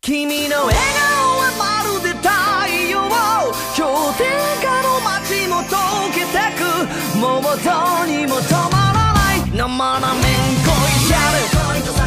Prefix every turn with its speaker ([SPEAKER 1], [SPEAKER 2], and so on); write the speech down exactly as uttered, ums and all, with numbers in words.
[SPEAKER 1] 君の笑顔はまるで太陽、氷点下の街も溶けてく、もうどうにも止まらない生なめんこいシャル